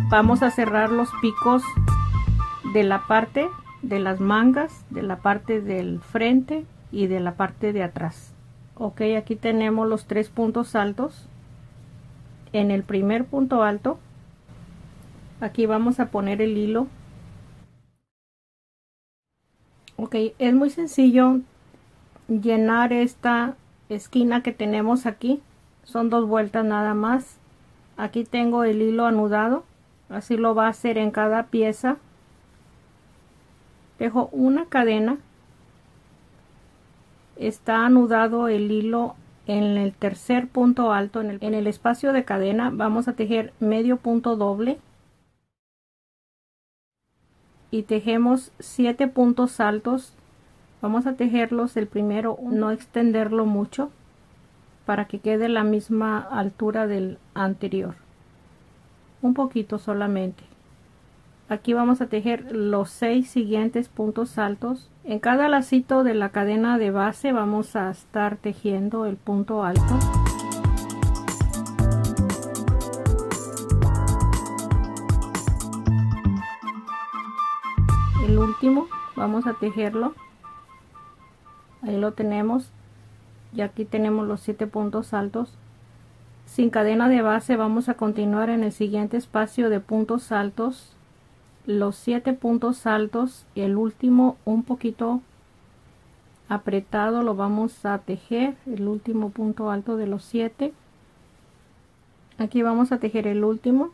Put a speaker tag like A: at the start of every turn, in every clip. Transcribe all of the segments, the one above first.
A: vamos a cerrar los picos de la parte de las mangas, de la parte del frente y de la parte de atrás. Ok, aquí tenemos los 3 puntos altos. En el primer punto alto, aquí vamos a poner el hilo. Ok, es muy sencillo llenar esta esquina que tenemos aquí. Son 2 vueltas nada más. Aquí tengo el hilo anudado, así lo va a hacer en cada pieza. Dejo una cadena, está anudado el hilo en el tercer punto alto. En el espacio de cadena vamos a tejer medio punto doble y tejemos 7 puntos altos. Vamos a tejerlos el primero, no extenderlo mucho para que quede la misma altura del anterior, un poquito solamente. Aquí vamos a tejer los 6 siguientes puntos altos. En cada lacito de la cadena de base vamos a estar tejiendo el punto alto. El último vamos a tejerlo. Ahí lo tenemos. Y aquí tenemos los 7 puntos altos. Sin cadena de base vamos a continuar en el siguiente espacio de puntos altos. Los 7 puntos altos y el último un poquito apretado lo vamos a tejer, el último punto alto de los 7. Aquí vamos a tejer el último,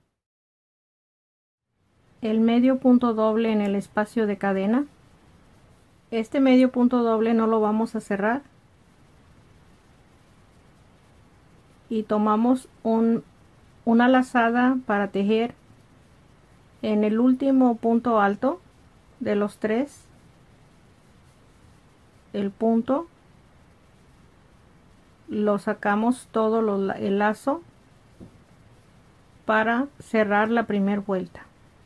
A: el medio punto doble en el espacio de cadena. Este medio punto doble no lo vamos a cerrar y tomamos una lazada para tejer en el último punto alto de los 3, el punto, lo sacamos todo el lazo para cerrar la primera vuelta.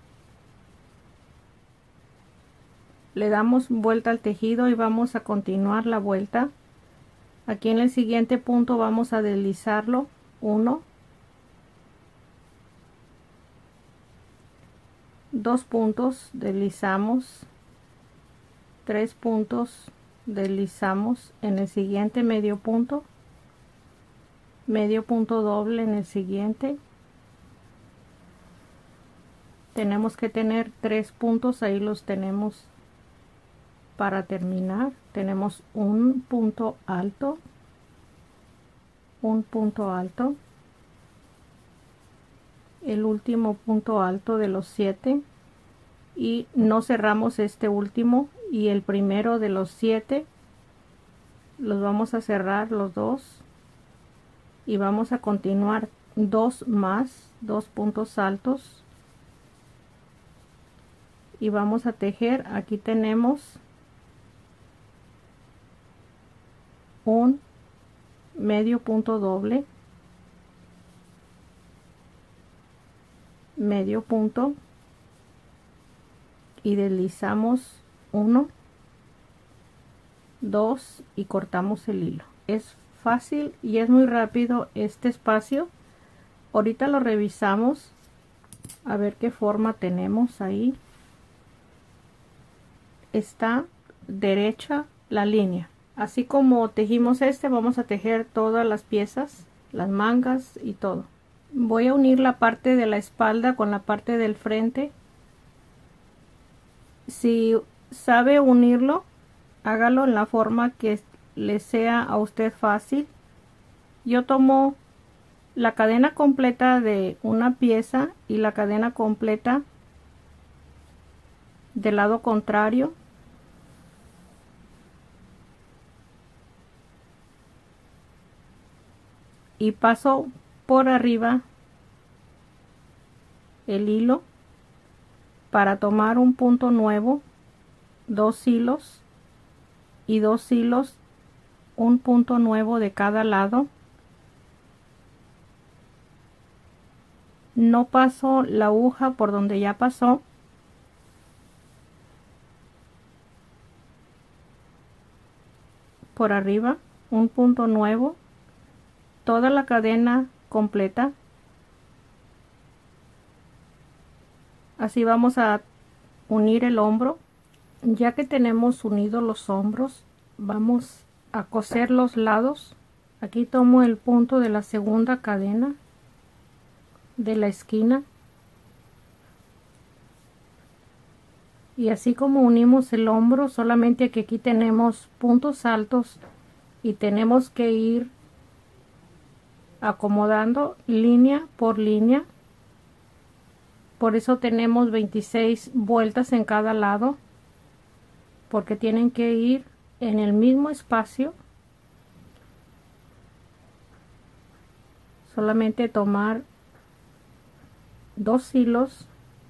A: Le damos vuelta al tejido y vamos a continuar la vuelta. Aquí en el siguiente punto vamos a deslizarlo 1, 2 puntos, deslizamos 3 puntos, deslizamos en el siguiente medio punto doble en el siguiente. Tenemos que tener 3 puntos, ahí los tenemos. Para terminar tenemos un punto alto, el último punto alto de los 7 y no cerramos este último, y el primero de los 7 los vamos a cerrar los dos y vamos a continuar 2 más, 2 puntos altos, y vamos a tejer. Aquí tenemos un medio punto doble, medio punto, y deslizamos 1, 2 y cortamos el hilo. Es fácil y es muy rápido este espacio. Ahorita lo revisamos a ver qué forma tenemos. Ahí está derecha la línea. Así como tejimos este, vamos a tejer todas las piezas, las mangas y todo. Voy a unir la parte de la espalda con la parte del frente. Si sabe unirlo, hágalo en la forma que le sea a usted fácil. Yo tomo la cadena completa de una pieza y la cadena completa del lado contrario. Y paso por arriba el hilo para tomar un punto nuevo, 2 hilos y 2 hilos, un punto nuevo de cada lado. No paso la aguja por donde ya pasó. Por arriba un punto nuevo, toda la cadena completa, Así vamos a unir el hombro. Ya que tenemos unidos los hombros, vamos a coser los lados. Aquí tomo el punto de la segunda cadena de la esquina, y así como unimos el hombro, solamente que aquí tenemos puntos altos y tenemos que ir acomodando línea por línea. Por eso tenemos 26 vueltas en cada lado, porque tienen que ir en el mismo espacio. Solamente tomar 2 hilos,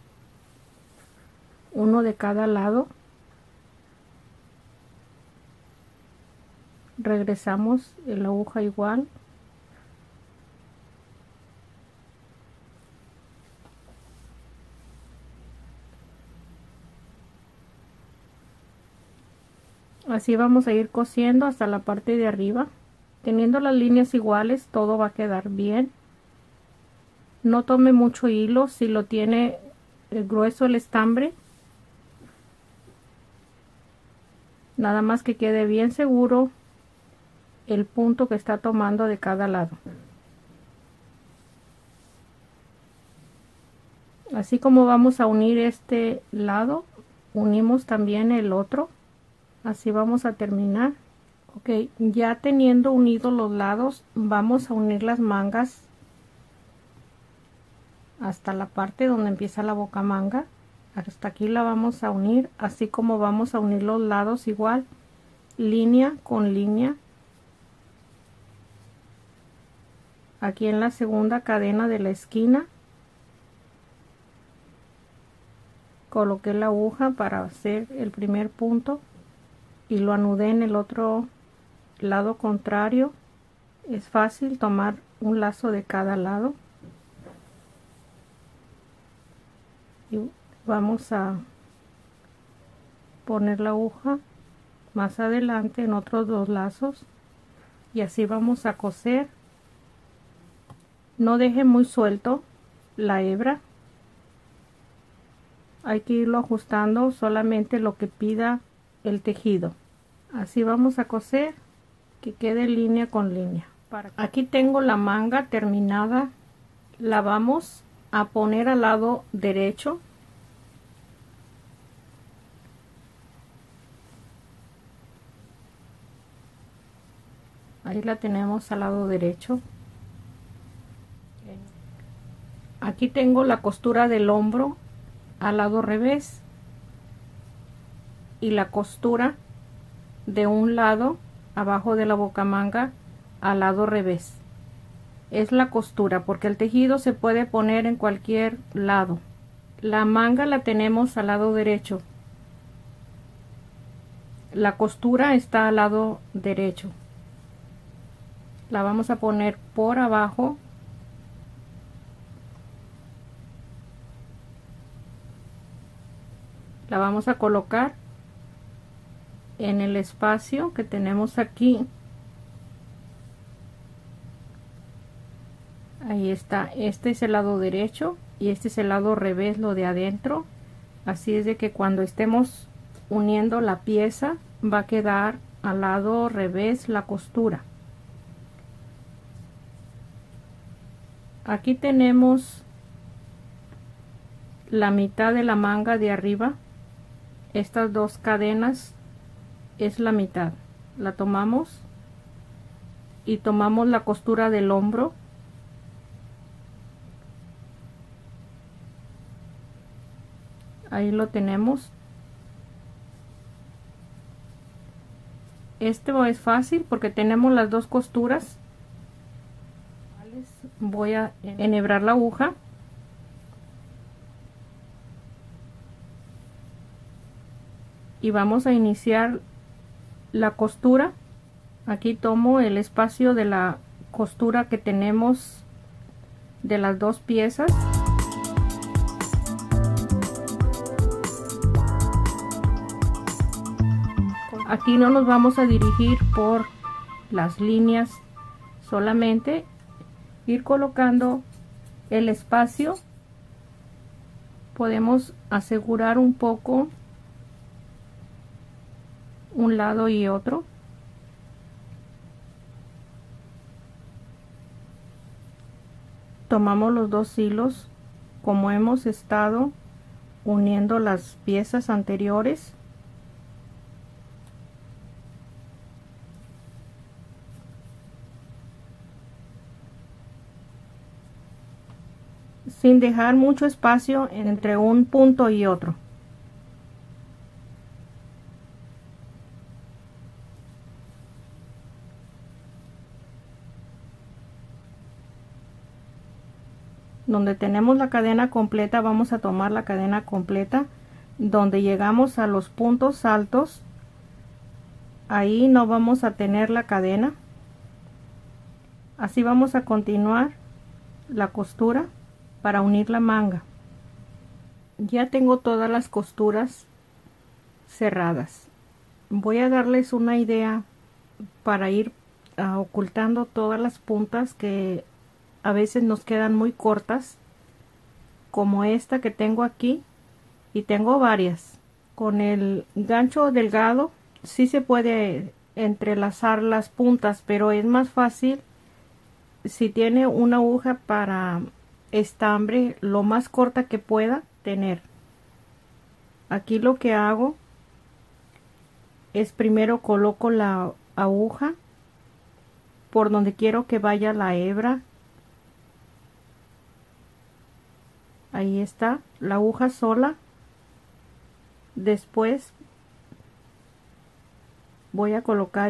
A: uno de cada lado. Regresamos en la aguja igual. Así vamos a ir cosiendo hasta la parte de arriba. Teniendo las líneas iguales, todo va a quedar bien. No tome mucho hilo si lo tiene grueso el estambre. Nada más que quede bien seguro el punto que está tomando de cada lado. Así como vamos a unir este lado, unimos también el otro. Así vamos a terminar. Ok, ya teniendo unidos los lados, vamos a unir las mangas hasta la parte donde empieza la bocamanga. Hasta aquí la vamos a unir, así como vamos a unir los lados igual, línea con línea. Aquí en la segunda cadena de la esquina coloqué la aguja para hacer el primer punto y lo anudé en el otro lado contrario. Es fácil tomar un lazo de cada lado y vamos a poner la aguja más adelante en otros 2 lazos y así vamos a coser. No deje muy suelto la hebra, hay que irlo ajustando solamente lo que pida el tejido. Así vamos a coser que quede línea con línea. Aquí tengo la manga terminada, la vamos a poner al lado derecho. Ahí la tenemos al lado derecho. Aquí tengo la costura del hombro al lado revés y la costura de un lado abajo de la bocamanga al lado revés. Es la costura porque el tejido se puede poner en cualquier lado. La manga la tenemos al lado derecho. La costura está al lado derecho. La vamos a poner por abajo. La vamos a colocar en el espacio que tenemos aquí. Ahí está. Este es el lado derecho y este es el lado revés, lo de adentro. Así es de que cuando estemos uniendo la pieza va a quedar al lado revés la costura. Aquí tenemos la mitad de la manga de arriba. Estas 2 cadenas es la mitad. La tomamos y tomamos la costura del hombro. Ahí lo tenemos. Esto es fácil porque tenemos las 2 costuras. Voy a enhebrar la aguja. Y vamos a iniciar la costura. Aquí tomo el espacio de la costura que tenemos de las 2 piezas. Aquí no nos vamos a dirigir por las líneas, solamente ir colocando el espacio Podemos asegurar un poco un lado y otro. Tomamos los dos hilos como hemos estado uniendo las piezas anteriores. Sin dejar mucho espacio entre un punto y otro. Donde tenemos la cadena completa, vamos a tomar la cadena completa. Donde llegamos a los puntos altos, ahí no vamos a tener la cadena. Así vamos a continuar la costura para unir la manga. Ya tengo todas las costuras cerradas. Voy a darles una idea para ir ocultando todas las puntas que a veces nos quedan muy cortas, como esta que tengo aquí, y tengo varias. Con el gancho delgado sí se puede entrelazar las puntas, pero es más fácil si tiene una aguja para estambre lo más corta que pueda tener. Aquí lo que hago es primero coloco la aguja por donde quiero que vaya la hebra. Ahí está la aguja sola. Después voy a colocar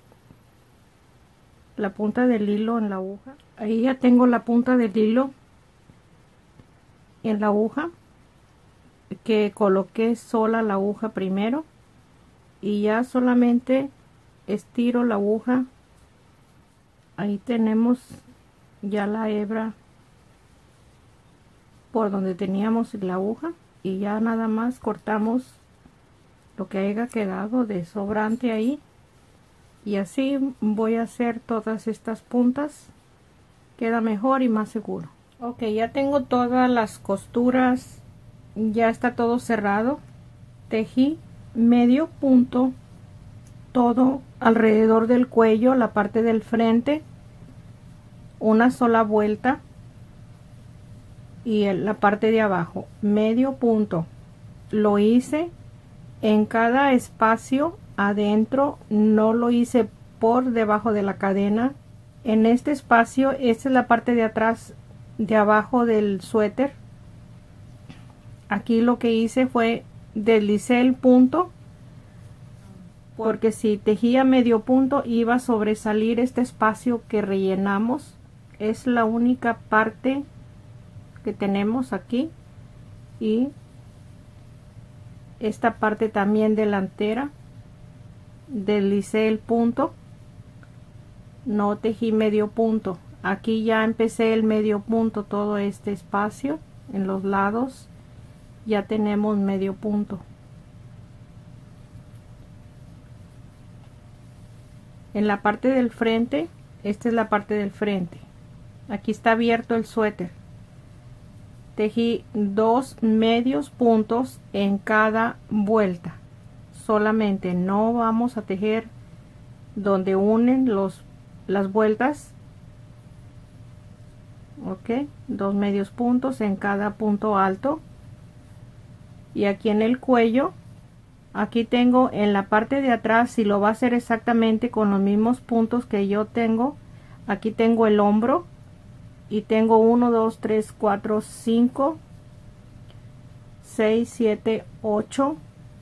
A: la punta del hilo en la aguja. Ahí ya tengo la punta del hilo en la aguja, que coloqué sola la aguja primero, y ya solamente estiro la aguja. Ahí tenemos ya la hebra por donde teníamos la aguja, y ya nada más cortamos lo que haya quedado de sobrante ahí, y así voy a hacer todas estas puntas. Queda mejor y más seguro. Ok, ya tengo todas las costuras, ya está todo cerrado. Tejí medio punto todo alrededor del cuello, la parte del frente, una sola vuelta, y en la parte de abajo medio punto. Lo hice en cada espacio adentro, no lo hice por debajo de la cadena. En este espacio, esta es la parte de atrás, de abajo del suéter. Aquí lo que hice fue deslicé el punto, porque si tejía medio punto iba a sobresalir este espacio que rellenamos. Es la única parte que tenemos aquí, y esta parte también delantera deslicé el punto, no tejí medio punto. Aquí ya empecé el medio punto, todo este espacio en los lados ya tenemos medio punto. En la parte del frente, esta es la parte del frente, aquí está abierto el suéter. Tejí 2 medios puntos en cada vuelta solamente, no vamos a tejer donde unen las vueltas. Ok, 2 medios puntos en cada punto alto. Y aquí en el cuello, aquí tengo en la parte de atrás, si lo va a hacer exactamente con los mismos puntos que yo tengo, aquí tengo el hombro, y tengo 1, 2, 3, 4, 5, 6, 7, 8.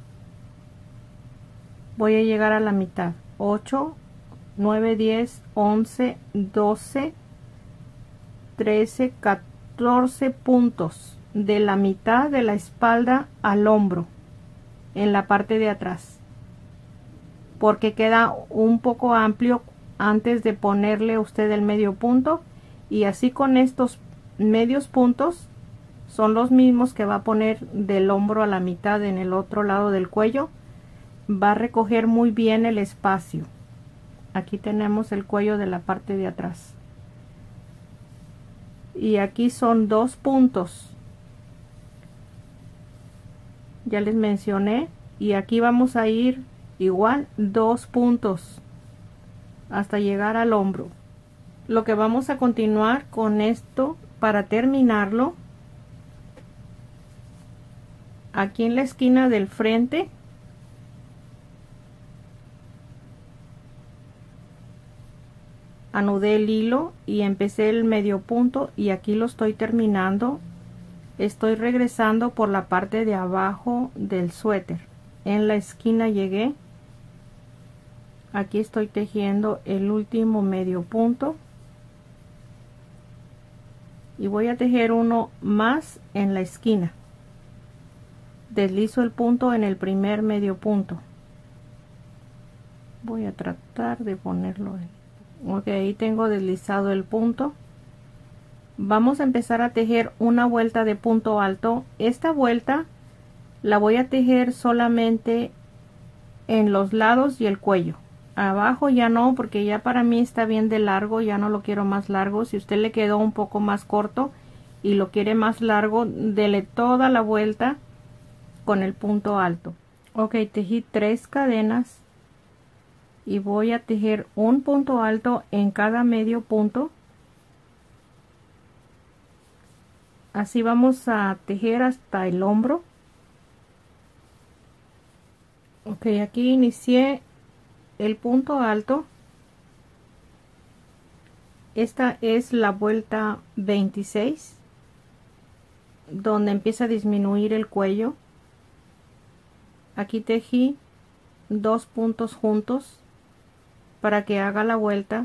A: Voy a llegar a la mitad. 8, 9, 10, 11, 12, 13, 14 puntos de la mitad de la espalda al hombro en la parte de atrás, porque queda un poco amplio antes de ponerle usted el medio punto. Y así con estos medios puntos son los mismos que va a poner del hombro a la mitad en el otro lado del cuello. Va a recoger muy bien el espacio. Aquí tenemos el cuello de la parte de atrás, y aquí son 2 puntos ya les mencioné, y aquí vamos a ir igual 2 puntos hasta llegar al hombro. Lo que vamos a continuar con esto para terminarlo, aquí en la esquina del frente anudé el hilo y empecé el medio punto, y aquí lo estoy terminando. Estoy regresando por la parte de abajo del suéter. En la esquina llegué, aquí estoy tejiendo el último medio punto y voy a tejer uno más en la esquina. Deslizo el punto en el primer medio punto. Voy a tratar de ponerlo ahí. Ok, ahí tengo deslizado el punto. Vamos a empezar a tejer una vuelta de punto alto. Esta vuelta la voy a tejer solamente en los lados y el cuello. Abajo ya no, porque ya para mí está bien de largo, ya no lo quiero más largo. Si usted le quedó un poco más corto y lo quiere más largo, dele toda la vuelta con el punto alto. Ok, tejí 3 cadenas y voy a tejer un punto alto en cada medio punto. Así vamos a tejer hasta el hombro. Ok, aquí inicié el punto alto. Esta es la vuelta 26, donde empieza a disminuir el cuello. Aquí tejí 2 puntos juntos para que haga la vuelta.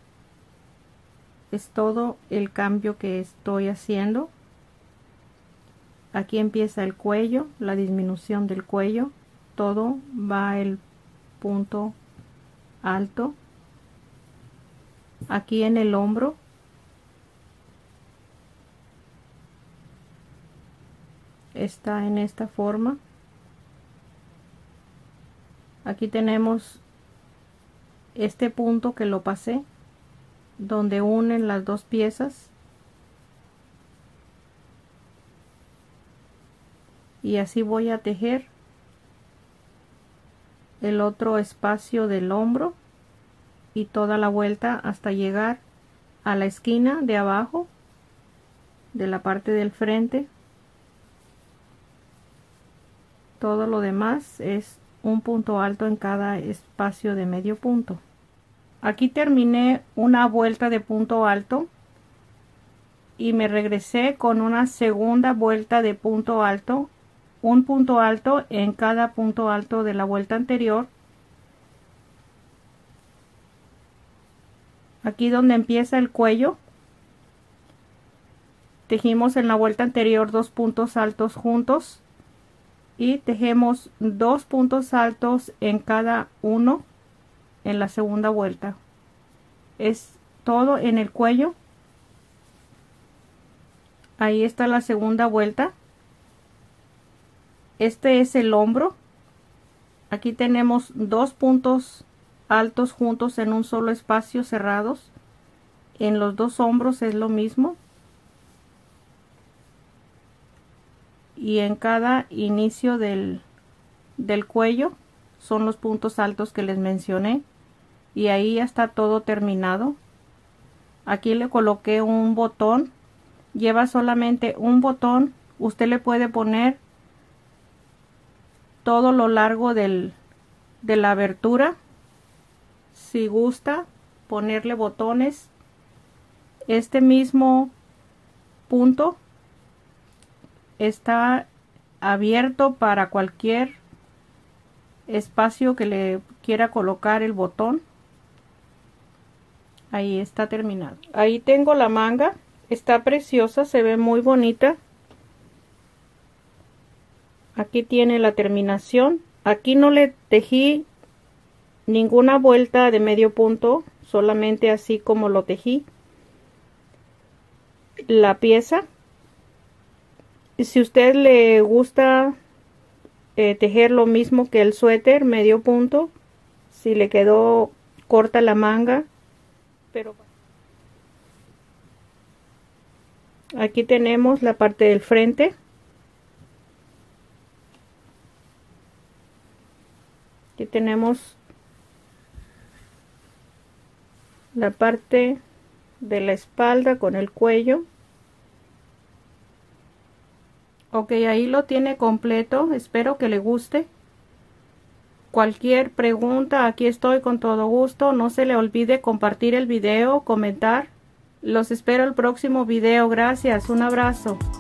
A: Es todo el cambio que estoy haciendo. Aquí empieza el cuello, la disminución del cuello. Todo va el punto alto. Aquí en el hombro está en esta forma. Aquí tenemos este punto que lo pasé, donde unen las dos piezas, y así voy a tejer el otro espacio del hombro y toda la vuelta hasta llegar a la esquina de abajo de la parte del frente. Todo lo demás es un punto alto en cada espacio de medio punto. Aquí terminé una vuelta de punto alto y me regresé con una segunda vuelta de punto alto, un punto alto en cada punto alto de la vuelta anterior. Aquí donde empieza el cuello, tejimos en la vuelta anterior 2 puntos altos juntos y tejemos 2 puntos altos en cada uno en la segunda vuelta. Es todo en el cuello. Ahí está la segunda vuelta. Este es el hombro. Aquí tenemos 2 puntos altos juntos en un solo espacio cerrados. En los dos hombros es lo mismo. Y en cada inicio del cuello son los puntos altos que les mencioné. Y ahí ya está todo terminado. Aquí le coloqué un botón. Lleva solamente un botón. Usted le puede poner todo lo largo de la abertura, si gusta ponerle botones. Este mismo punto está abierto para cualquier espacio que le quiera colocar el botón. Ahí está terminado. Ahí tengo la manga. Está preciosa, se ve muy bonita. Aquí tiene la terminación. Aquí no le tejí ninguna vuelta de medio punto, solamente así como lo tejí la pieza. Si usted le gusta tejer lo mismo que el suéter, medio punto, si le quedó corta la manga, pero aquí tenemos la parte del frente. Aquí tenemos la parte de la espalda con el cuello. Ok, ahí lo tiene completo. Espero que le guste. Cualquier pregunta, aquí estoy con todo gusto. No se le olvide compartir el video, comentar. Los espero el próximo video. Gracias, un abrazo.